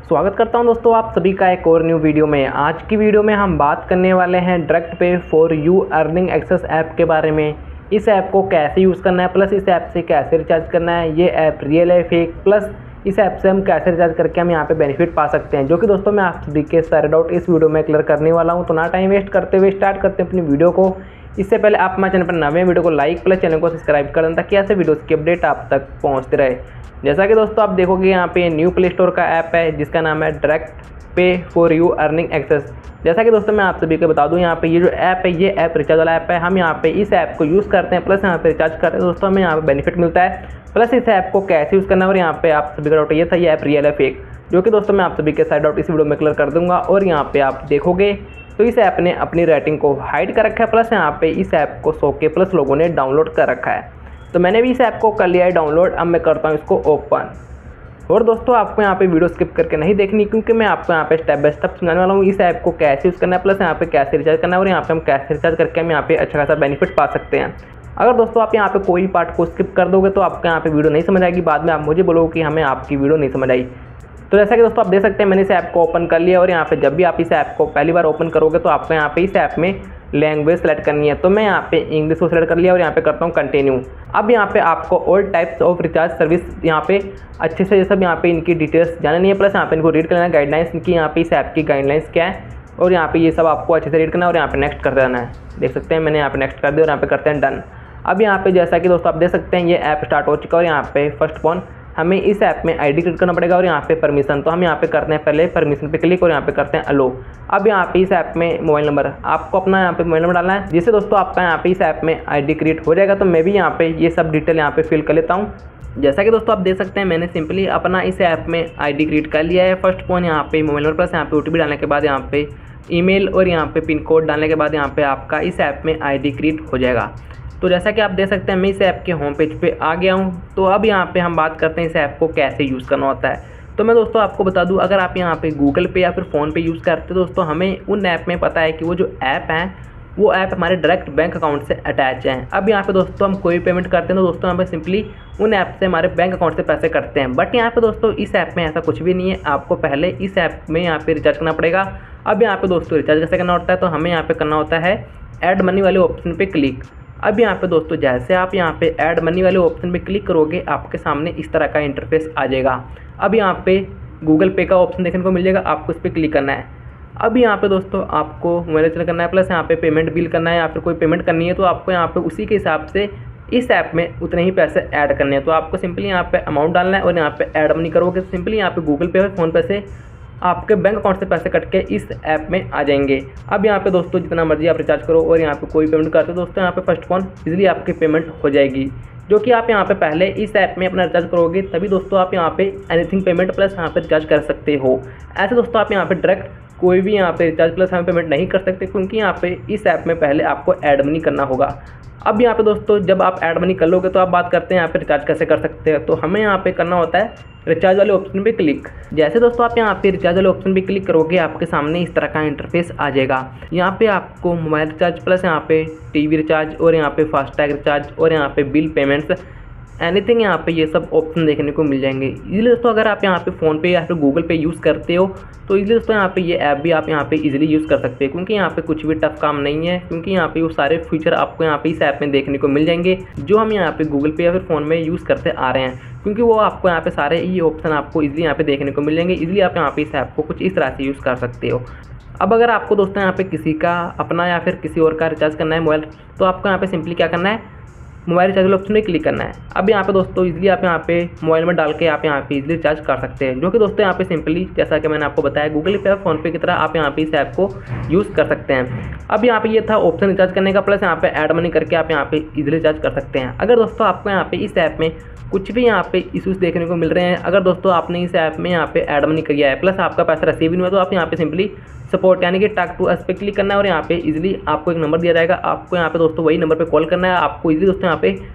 स्वागत करता हूं दोस्तों आप सभी का एक और न्यू वीडियो में। आज की वीडियो में हम बात करने वाले हैं direct pay for you earning access app के बारे में। इस ऐप को कैसे यूज़ करना है, प्लस इस ऐप से कैसे रिचार्ज करना है, ये ऐप रियल है फेक, प्लस इस ऐप से हम कैसे रिचार्ज करके हम यहाँ पे बेनिफिट पा सकते हैं, जो कि दोस्तों मैं आप सभी के सारे डाउट इस वीडियो में क्लियर करने वाला हूँ। तो ना टाइम वेस्ट करते हुए स्टार्ट करते हैं अपनी वीडियो को। इससे पहले आप हमारे चैनल पर नए वीडियो को लाइक प्लस चैनल को सब्सक्राइब कर दें ताकि ऐसे वीडियोस की अपडेट आप तक पहुंचते रहे। जैसा कि दोस्तों आप देखोगे यहाँ पे न्यू प्ले स्टोर का ऐप है जिसका नाम है direct pay for you earning access. जैसा कि दोस्तों मैं आप सभी को बता दूं, यहाँ पे ये जो ऐप है ये ऐप रिचार्ज वाला ऐप है। हम यहाँ पे इस ऐप को यूज़ करते हैं, प्लस यहाँ पे रिचार्ज करते हैं दोस्तों, हमें यहाँ पे बेनिफिट मिलता है। प्लस इस ऐप को कैसे यूज़ करना है और यहाँ पे आप सभी का डाउट ये था ये ऐप रियल है फेक, जो कि दोस्तों मैं आप सभी के सारे डाउट इस वीडियो में क्लियर कर दूंगा। और यहाँ पे आप देखोगे तो इस ऐप ने अपनी रेटिंग को हाइड कर रखा है, प्लस यहाँ पे इस ऐप को 100 के प्लस लोगों ने डाउनलोड कर रखा है। तो मैंने भी इस ऐप को कर लिया है डाउनलोड। अब मैं करता हूँ इसको ओपन। और दोस्तों आपको यहाँ पे वीडियो स्किप करके नहीं देखनी, क्योंकि मैं आपको यहाँ पे स्टेप बाय स्टेप समझाने वाला हूँ इस ऐप को कैसे यूज़ करना है, प्लस यहाँ पे कैसे रिचार्ज करना है और यहाँ पे हम कैसे रिचार्ज करके हम यहाँ पे अच्छा खासा बेनिफिट पा सकते हैं। अगर दोस्तों आप यहाँ पे कोई पार्ट को स्किप कर दोगे तो आपको यहाँ पे वीडियो नहीं समझ आएगी, बाद में आप मुझे बोलोगे कि हमें आपकी वीडियो नहीं समझ आई। तो जैसा कि दोस्तों आप देख सकते हैं मैंने इस ऐप को ओपन कर लिया, और यहाँ पे जब भी आप इस ऐप को पहली बार ओपन करोगे तो आपको यहाँ पे इस ऐप में लैंग्वेज सेलेक्ट करनी है। तो मैं यहाँ पे इंग्लिश को सेलेक्ट कर लिया और यहाँ पे करता हूँ कंटिन्यू। अब यहाँ पे आपको all types of recharge service यहाँ पे अच्छे से ये सब यहाँ पे इनकी डिटेल्स जाननी है, प्लस यहाँ पे इनको रीड करना है गाइडलाइंस इनकी, यहाँ पे इस ऐप की गाइडलाइंस क्या है, और यहाँ पे ये सब आपको अच्छे से रीड करना है और यहाँ पे नेक्स्ट कर देना है। देख सकते हैं मैंने यहाँ पे नेक्स्ट कर दिया और यहाँ पे करते हैं डन। अब यहाँ पे जैसा कि दोस्तों आप देख सकते हैं ये ऐप स्टार्ट हो चुका है, और यहाँ पे फर्स्ट वन हमें इस ऐप में आईडी क्रिएट करना पड़ेगा और यहाँ पे परमिशन। तो हम यहाँ पे करते हैं पहले परमिशन पे क्लिक और यहाँ पे करते हैं अलो। अब यहाँ पे इस ऐप में मोबाइल नंबर आपको अपना यहाँ पे मोबाइल नंबर डालना है, जिससे दोस्तों आपका यहाँ पे इस ऐप में आईडी क्रिएट हो जाएगा। तो मैं भी यहाँ पे ये सब डिटेल यहाँ पे फिल कर लेता हूँ। जैसा कि दोस्तों आप देख सकते हैं मैंने सिंपली अपना इस ऐप में आईडी क्रिएट कर लिया है। फर्स्ट फोन यहाँ पे मोबाइल नंबर, प्लस यहाँ पे ओटीपी डालने के बाद यहाँ पे ईमेल और यहाँ पे पिन कोड डालने के बाद यहाँ पे आपका इस ऐप में आईडी क्रिएट हो जाएगा। तो जैसा कि आप देख सकते हैं मैं इस ऐप के होम पेज पे आ गया हूँ। तो अब यहाँ पे हम बात करते हैं इस ऐप को कैसे यूज़ करना होता है। तो मैं दोस्तों आपको बता दूँ, अगर आप यहाँ पे गूगल पे या फिर फ़ोन पे यूज़ करते हो दोस्तों, हमें उन ऐप में पता है कि वो जो ऐप हैं वो ऐप हमारे डायरेक्ट बैंक अकाउंट से अटैच हैं। अब यहाँ पे दोस्तों हम कोई पेमेंट करते हैं तो दोस्तों यहाँ पे सिंपली उन ऐप से हमारे बैंक अकाउंट से पैसे कटते हैं। बट यहाँ पे दोस्तों इस ऐप में ऐसा कुछ भी नहीं है, आपको पहले इस ऐप में यहाँ पे रिचार्ज करना पड़ेगा। अब यहाँ पे दोस्तों रिचार्ज कैसे करना होता है, तो हमें यहाँ पे करना होता है ऐड मनी वाले ऑप्शन पे क्लिक। अब यहाँ पे दोस्तों जैसे आप यहाँ पे ऐड मनी वाले ऑप्शन पे क्लिक करोगे आपके सामने इस तरह का इंटरफेस आ जाएगा। अब यहाँ पे गूगल पे का ऑप्शन देखने को मिल जाएगा, आपको इस पर क्लिक करना है। अब यहाँ पे दोस्तों आपको मोबाइल रिचार्ज करना है, प्लस यहाँ पे पेमेंट बिल करना है या फिर कोई पेमेंट करनी है, तो आपको यहाँ पे उसी के हिसाब से इस ऐप में उतने ही पैसे ऐड करने हैं। तो आपको सिंपली यहाँ पे अमाउंट डालना है और यहाँ पे ऐड मनी करोगे तो सिंपली यहाँ पे गूगल पे और फ़ोन पे से आपके बैंक अकाउंट से पैसे कट के इस ऐप में आ जाएंगे। अब यहाँ पे दोस्तों जितना मर्जी आप रिचार्ज करो और यहाँ पे कोई पेमेंट करते हो दोस्तों, यहाँ पे फर्स्ट फोन इजीली आपकी पेमेंट हो जाएगी, जो कि आप यहाँ पे पहले इस ऐप में अपना रिचार्ज करोगे तभी दोस्तों आप यहाँ पे एनीथिंग पेमेंट प्लस यहाँ पे रिचार्ज कर सकते हो। ऐसे दोस्तों आप यहाँ पे डायरेक्ट कोई भी यहाँ पे रिचार्ज प्लस यहाँ पेमेंट नहीं कर सकते, क्योंकि यहाँ पे इस ऐप में पहले आपको ऐड मनी करना होगा। अब यहाँ पे दोस्तों जब आप ऐड मनी कर लोगे तो आप बात करते हैं यहाँ पे रिचार्ज कैसे कर सकते हैं। तो हमें यहाँ पे करना होता है रिचार्ज वाले ऑप्शन पे क्लिक। जैसे दोस्तों आप यहाँ पे रिचार्ज वाले ऑप्शन पे क्लिक करोगे आपके सामने इस तरह का इंटरफेस आ जाएगा। यहाँ पे आपको मोबाइल रिचार्ज प्लस यहाँ पे टीवी रिचार्ज और यहाँ पे फास्टैग रिचार्ज और यहाँ पे बिल पेमेंट्स एनीथिंग यहाँ पे ये सब ऑप्शन देखने को मिल जाएंगे। इजीली दोस्तों अगर आप यहाँ पे फ़ोन पे या फिर गूगल पे यूज़ करते हो तो इजीली दोस्तों यहाँ पे ये ऐप भी आप यहाँ पे इजीली यूज़ कर सकते हैं, क्योंकि यहाँ पे कुछ भी टफ काम नहीं है, क्योंकि यहाँ पे वो सारे फीचर आपको यहाँ पे इस ऐप में देखने को मिल जाएंगे जो हम यहाँ पे गूगल पे या फिर फ़ोन में यूज़ करते आ रहे हैं, क्योंकि वो आपको यहाँ पे सारे ये ऑप्शन आपको इजीली यहाँ पे देखने को मिल जाएंगे। इजीली आप यहाँ पे इस ऐप को कुछ इस तरह से यूज़ कर सकते हो। अब अगर आपको दोस्तों यहाँ पे किसी का अपना या फिर किसी और का रिचार्ज करना है मोबाइल, तो आपको यहाँ पे सिंपली क्या करना है, मोबाइल रिचार्ज ऑप्शन में क्लिक करना है। अब यहाँ पे दोस्तों इजीली आप यहाँ पे मोबाइल में डाल के आप यहाँ पे इजीली रिचार्ज कर सकते हैं, जो कि दोस्तों यहाँ पे सिंपली जैसा कि मैंने आपको बताया गूगल पे या फ़ोन पे की तरह आप यहाँ पे इस ऐप को यूज़ कर सकते हैं। अब यहाँ पे ये था ऑप्शन रिचार्ज करने का, प्लस यहाँ पे ऐड मनी करके आप यहाँ पे इजीली रिचार्ज कर सकते हैं। अगर दोस्तों आपको यहाँ पे इस ऐप में कुछ भी यहाँ पे इश्यूज़ देखने को मिल रहे हैं, अगर दोस्तों आपने इस ऐप में यहाँ पे ऐड मनी किया है प्लस आपका पैसा रिसीव नहीं हुआ, तो आप यहाँ पे सिंपली सपोर्ट यानी कि टॉक टू अस पे क्लिक करना है और यहाँ पे इजीली आपको एक नंबर दिया जाएगा। आपको यहाँ पे दोस्तों वही नंबर पे कॉल करना है। आपको इजीली दोस्तों यहाँ पे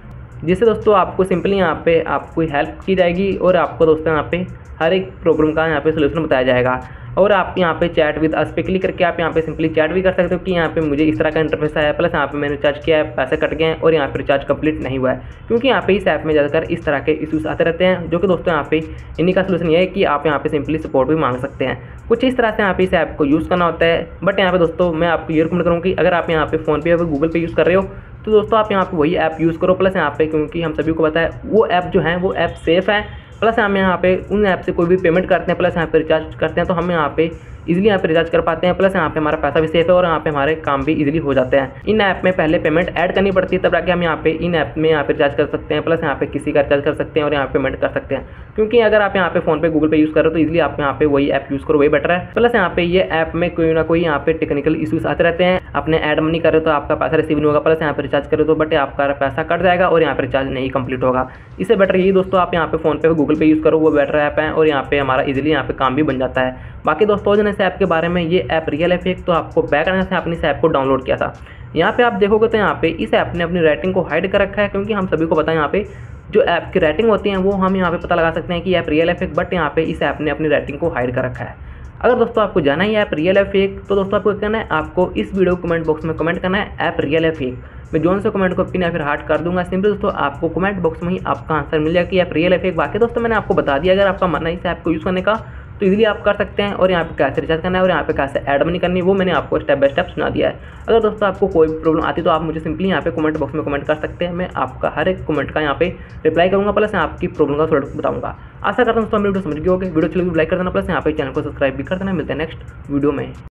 जिससे दोस्तों आपको सिंपली यहाँ पे आपको हेल्प की जाएगी और आपको दोस्तों यहाँ पे हर एक प्रॉब्लम का यहाँ पे सोल्यूशन बताया जाएगा। और आप यहाँ पे चैट विद अस पे क्लिक करके आप यहाँ पे सिंपली चैट भी कर सकते हो कि यहाँ पे मुझे इस तरह का इंटरफेस आया है, प्लस यहाँ पे मैंने रिचार्ज किया है, पैसे कट गए हैं और यहाँ पे रिचार्ज कंप्लीट नहीं हुआ है। क्योंकि यहाँ पे इस ऐप में ज़्यादातर इस तरह के इशूज़ आते रहते हैं, जो कि दोस्तों यहाँ पे इन्हीं का सोल्यूशन ये है कि आप यहाँ पे सिंपली सपोर्ट भी मांग सकते हैं। कुछ इस तरह से यहाँ पे इस ऐप को यूज़ करना होता है। बट यहाँ पे दोस्तों मैं आपको ये रिकमेंड करूँगा कि अगर आप यहाँ पे फ़ोन पे या गूगल पे यूज़ कर रहे हो तो दोस्तों आप यहाँ पे वही ऐप यूज़ करो। प्लस यहाँ पे क्योंकि हम सभी को पता है वो ऐप जो है वो ऐप सेफ़ है, प्लस हम यहाँ पे उन ऐप से कोई भी पेमेंट करते हैं, प्लस यहाँ पे रिचार्ज करते हैं तो हम यहाँ पे इजीली यहाँ पे रिचार्ज कर पाते हैं, प्लस यहाँ पे हमारा पैसा भी सेफ है और यहाँ पे हमारे काम भी इजीली हो जाते हैं। इन ऐप में पहले पेमेंट ऐड करनी पड़ती है, तब जाके हम यहाँ पे इन ऐप में यहाँ पे रिचार्ज कर सकते हैं, प्लस यहाँ पे किसी का रिचार्ज कर सकते हैं और यहाँ पे पेमेंट कर सकते हैं। क्योंकि अगर आप यहाँ पे फोन पे गूगल पे यूज़ करो तो इजीली आप यहाँ पे वही ऐप यूज़ करो, वही बेटर है। प्लस यहाँ पे ये ऐप में कोई ना कोई यहाँ पे टेक्निकल इशूज़ आते रहते हैं। अपने ऐड मनी कर रहे हो तो आपका पैसा रिसीव नहीं होगा, प्लस यहाँ पे रिचार्ज करो तो बट आपका पैसा कट जाएगा और यहाँ पे रिचार्ज नहीं कंप्लीट होगा। इससे बेटर यही दोस्तों आप यहाँ पे फोन पे गूगल पे यूज़ करो, वो बेटर ऐप है और यहाँ पे हमारा इजीली यहाँ पे काम भी बन जाता है। बाकी दोस्तों जन इस ऐप के बारे में, ये ऐप रियल है फेक, तो आपको बैक आने से आपने इस ऐप को डाउनलोड किया था। यहाँ पे आप देखोगे तो यहाँ पे इस ऐप ने अपनी रेटिंग को हाइड कर रखा है, क्योंकि हम सभी को पता है यहाँ पे जो ऐप की रेटिंग होती है वो हम यहाँ पे पता लगा सकते हैं कि ऐप रियल है फेक, बट यहाँ पे इस ऐप ने अपनी रेटिंग को हाइड कर रखा है। अगर दोस्तों आपको जाना है ऐप रियल है फेक, तो दोस्तों आपको क्या करना है, आपको इस वीडियो कमेंट बॉक्स में कमेंट करना है ऐप रियल है फेक। मैं जोन से कमेंट को पिन या फिर हार्ट कर दूंगा। सिंपल दोस्तों आपको कमेंट बॉक्स में ही आपका आंसर मिल जाएगा कि ऐप रियल है फेक। बाकी दोस्तों मैंने आपको बता दिया, अगर आपका मन है इस ऐप को यूज़ करने का तो इजीली आप कर सकते हैं। और यहाँ पे कैसे रिचार्ज करना है और यहाँ पे कैसे ऐड मनी करनी है वो मैंने आपको स्टेप बाय स्टेप सुना दिया है। अगर दोस्तों आपको कोई प्रॉब्लम आती है तो आप मुझे सिंपली यहाँ पे कमेंट बॉक्स में कमेंट कर सकते हैं। मैं आपका हर एक कमेंट का यहाँ पे रिप्लाई करूँगा, प्लस आपकी प्रॉब्लम का सोल्यूशन बताऊँगा। आशा करता हूँ दोस्तों मेरी वीडियो समझ गए होगे। वीडियो अच्छी लगी लाइक कर देना, प्लस यहाँ पे चैनल को सब्सक्राइब भी कर देना। मिलते हैं नेक्स्ट वीडियो में।